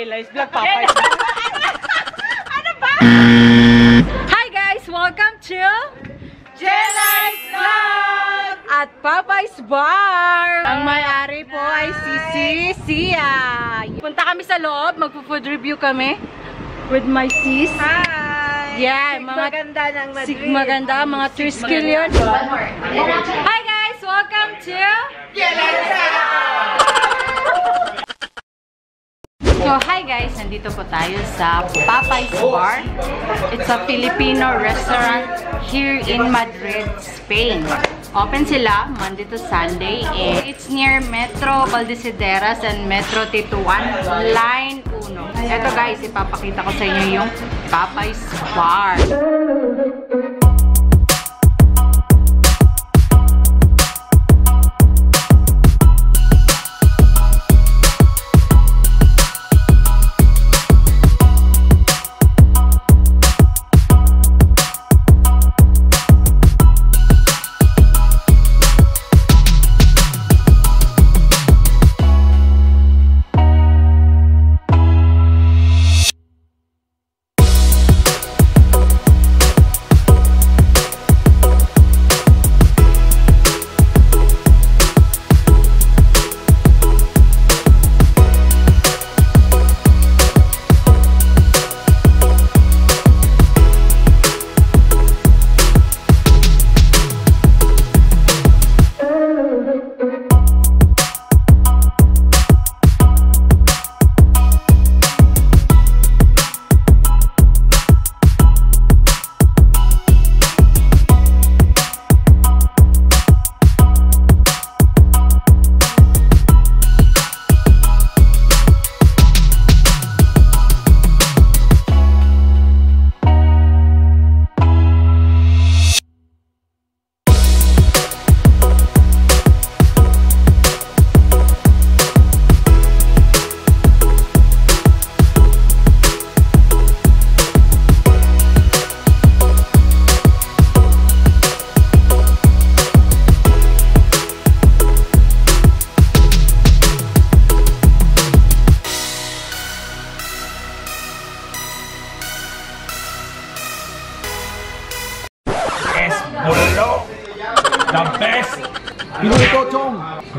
J-Lice Vlog, Papay. Ano ba? Hi guys! Welcome to J-Lice Vlog at Papay's Bar. Ang may-ari po ay si Sia. Punta kami sa loob, magpo-food review kami with my sis. Hi! Yeah, Maganda ng Madrid. Maganda, mga 3 skill yun. Hi guys! Welcome to J-Lice Vlog! So, hi guys! Nandito po tayo sa Papay's Bar. It's a Filipino restaurant here in Madrid, Spain. Open sila Monday to Sunday. It's near Metro Valdecideras and Metro Tituan, Line 1. Eto guys, ipapakita ko sa inyo yung Papay's Bar. The best! Pinoy Tochong!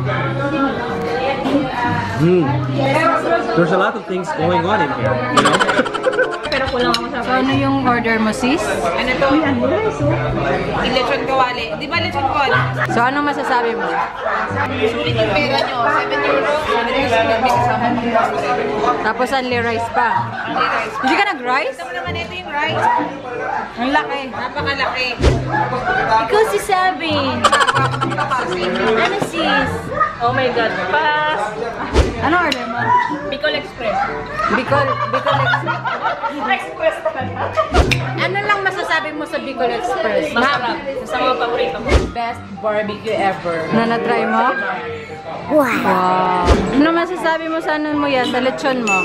There's a lot of things going on in here, you know? Pero kulang ako sa So, ano yung order mo, sis? Ano to? Lechon kawali. Di ba lechon kawali? So, anong masasabi mo? Sulit yung pera nyo. 7 euro. 7 euro may kasama. Tapos, only rice pa. Hindi ka nag-rice? Ito mo naman ito yung rice. Ang laki. Napakalaki. Ikaw si Sabi. Ano, sis? Oh my God. Pass. Ano order mo? Bicol Express. Bicol Express. Express pa na. Ano lang masasabi mo sa Bicol Express? Masarap. Sa mga paborito ko. Best barbecue ever. Na na-try mo? Wow! Ano masasabi mo sa ano mo yan? Sa lechon mo?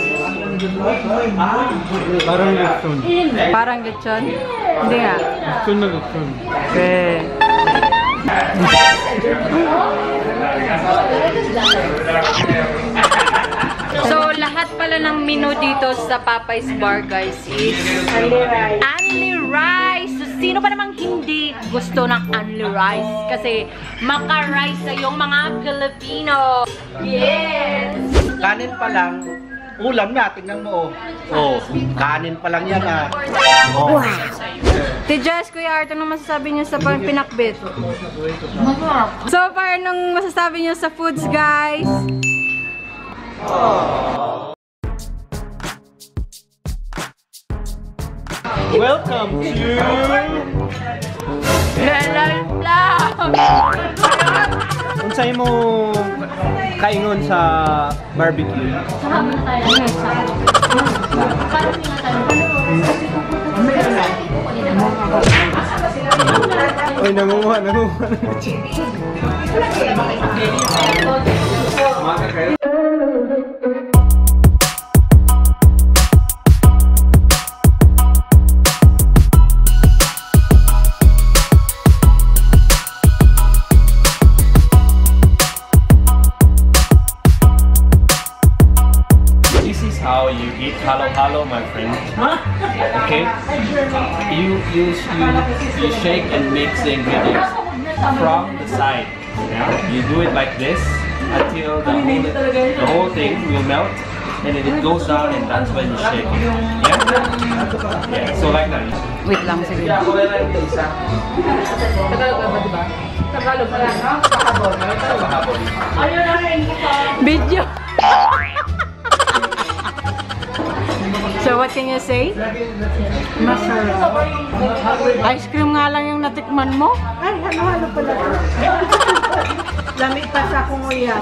Parang lechon. Parang lechon? Hindi nga. Lechon na lechon. Okay. So, lahat pala ng menu dito sa Papay's Bar, guys, is only rice. So, sino pa namang hindi gusto ng only rice? Kasi maka-rice sa yung mga Pilipino. Yes! Kanin pa lang, ulam na, tingnan mo. Oh, kanin pa lang yan ah. Oh. Tijaz, Kuya Art, anong masasabi niyo sa pinakbit? So far, anong masasabi niyo sa foods, guys? Welcome to J-Lice Vlog! Kung sa'yo mo kaingon sa barbecue. Oy, nangunguha. This is how you eat halo-halo, my friend. Okay? You shake and mix the ingredients from the side. Yeah? You do it like this until the whole thing will melt, and then it goes down, and that's when you shake it. Yeah? Yeah. So like that. Wait lang, sige. Tagalog ba, diba? Tagalog ba lang, no? Pahabol. Ayun na rin. Video! So what can you say? Masarap. Ice cream nga lang yung natikman mo? Ay, halo-halo pala. Lamig pa sa kunguya.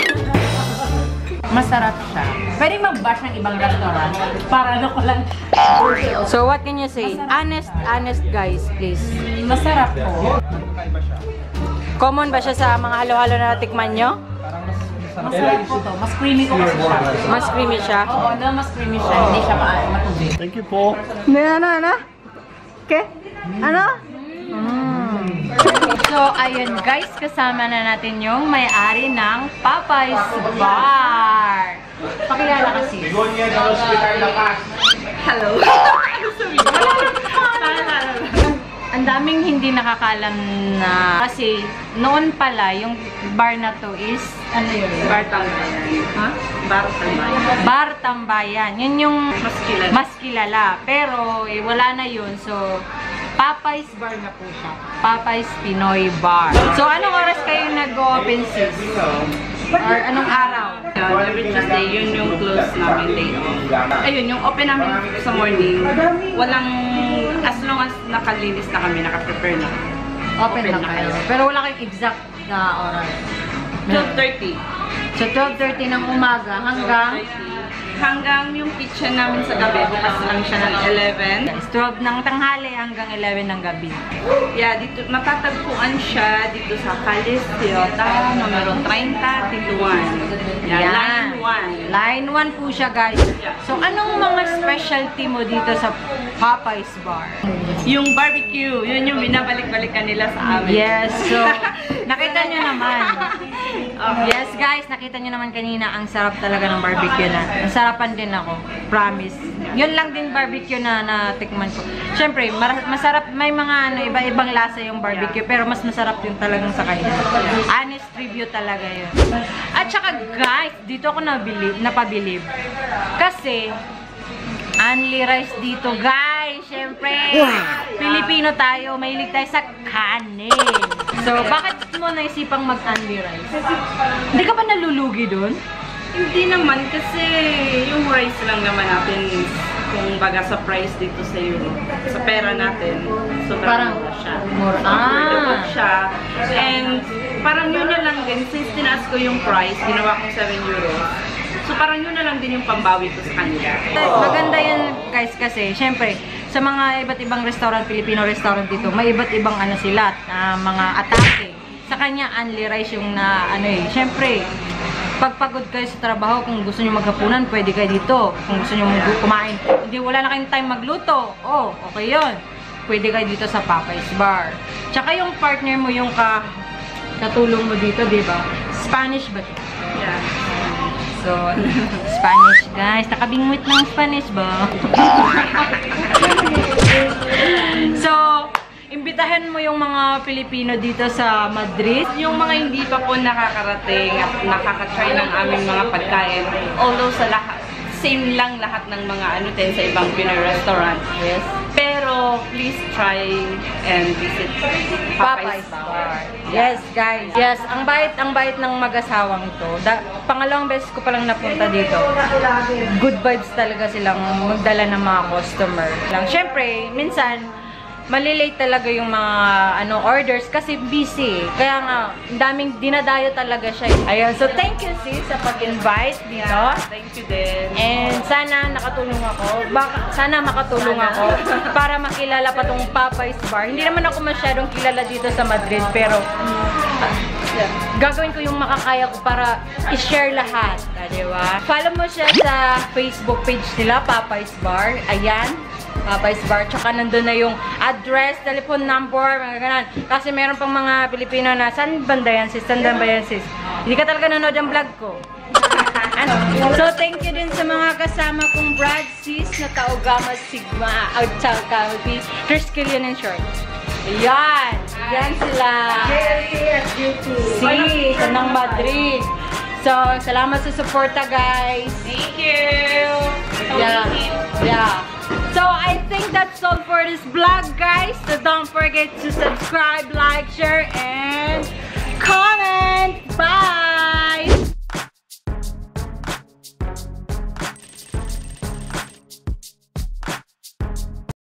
Masarap siya. Pwede mag-bash ng ibang restaurant para ano ko lang. So what can you say? Honest guys, please. Masarap po. Common ba siya sa mga halo-halo na natikman nyo? Masarap po to. Mas creamy ko kasi siya. Mas creamy siya? Oo, no, mas creamy siya. Hindi siya matubig. Thank you po. Ano? Okay? Ano? So, ayun guys, kasama na natin yung may-ari ng Popeyes Bar. Pakilala kasi. Hello. Ang daming hindi nakakalam na kasi noon pala yung bar na to is ano yun? Bar Tambayan. Ha? Bar Tambayan. Bar Tambayan. Yun yung Mas kilala. mas kilala. Pero wala na yun. So, Popeyes Bar na po siya. Popeyes Pinoy Bar. So, anong oras kayo nag-open sis? Or anong araw? Every Tuesday, yun yung close namin day off. Ayun, yung open namin sa morning, walang, as long as nakalinis na kami, nakaprepare na. Open na kayo. Pero wala kayong exact na oras. 12:30. So, 12:30 ng umaga hanggang Hanggang yung kitchen namin sa gabi, bukas lang siya ng 11. 12 ng tanghali hanggang 11 ng gabi. Yeah, dito, matatagpuan siya dito sa Calis Toyota, numero 30, Tituan. Yan. Line 1. Line 1 po siya, guys. So, anong mga specialty mo dito sa Popeyes Bar? Yung barbecue, yun yung binabalik-balikan nila sa amin. Yes, so, nakita nyo naman. Yes, guys, nakita nyo naman kanina, ang sarap talaga ng barbecue na. Nasarapan din ako, promise. Yun lang din barbecue na natikman ko. Siyempre, masarap, may mga iba-ibang lasa yung barbecue, pero mas masarap yung talagang sa kanya. Honest review talaga yun. At saka, guys, dito ako napabilib. Kasi, only rice dito, guys. Siyempre, Pilipino tayo, mahilig tayo sa kanin. So, bakit mo naisipang mag-only rice? Hindi ka ba nalulugi dun? Hindi naman, kasi yung rice lang naman natin, kung baga sa price dito sa Europe, sa pera natin, sobrang Parang mura siya. mura. Lupot siya. And parang yun na lang din, since tinaas ko yung price, ginawa kong 7 euros. So parang yun na lang din yung pambawi ko sa kanila. Maganda yan, guys, kasi syempre sa mga iba't ibang restaurant, Filipino restaurant dito, may iba't ibang ano sila, mga atake. Sa kanya, only rice yung syempre, pag pagod kayo sa trabaho, kung gusto nyo maghapunan, pwede kayo dito. Kung gusto nyo kumain, hindi, wala na kayong time magluto. Oh, okay yun. Pwede kayo dito sa Popeyes Bar. Tsaka yung partner mo, yung katulong mo dito, di ba? Spanish ba? Yeah. So, Spanish, guys. Nakabingwit ng Spanish ba? So, imbitahin mo yung mga Pilipino dito sa Madrid. Yung mga hindi pa po nakakarating at nakaka-try ng aming mga pagkain, although sa lahat, same lang lahat ng mga din sa ibang Pinoy restaurant. Yes. Pero, please try and visit Popeyes Bar. Yes, guys. Yes, ang bait ng mag-asawang to. Pangalawang beses ko palang napunta dito. Good vibes talaga silang magdala ng mga customer. Siyempre, minsan, malilate talaga yung mga orders kasi busy. Kaya nga, daming dinadayo talaga siya. Ayun, so thank you sis sa pag-invite dito. Yeah, thank you din. And sana nakatulong ako. Sana makatulong ako para makilala pa tong Popeyes Bar. Hindi naman ako masyadong kilala dito sa Madrid, pero gagawin ko yung makakaya ko para i-share lahat. Diba? Follow mo siya sa Facebook page nila, Popeyes Bar. Ayan. Popeyes Bar. Tsaka nandun na yung address, telephone number, mga ganun. Kasi meron pang mga Pilipino na, saan banda yan sis? Saan ba yan sis? Hindi ka talaga nanood ang vlog ko. Ano? So, thank you din sa mga kasama kong Brad, sis, na Tau Gamma Sigma, at saka Triskelion and Short. Ayan! Yan sila. Si, ng Madrid. So, salamat sa suporta, guys. Thank you! Yeah. So, I think that's all for this vlog, guys. So, don't forget to subscribe, like, share, and